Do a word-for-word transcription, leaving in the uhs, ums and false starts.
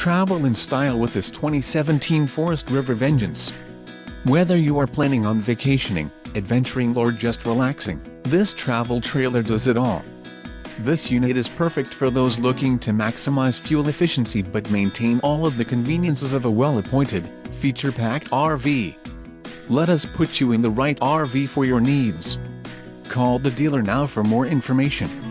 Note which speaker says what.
Speaker 1: Travel in style with this twenty seventeen Forest River Vengeance. Whether you are planning on vacationing, adventuring or just relaxing, this travel trailer does it all. This unit is perfect for those looking to maximize fuel efficiency but maintain all of the conveniences of a well-appointed, feature-packed R V. Let us put you in the right R V for your needs. Call the dealer now for more information.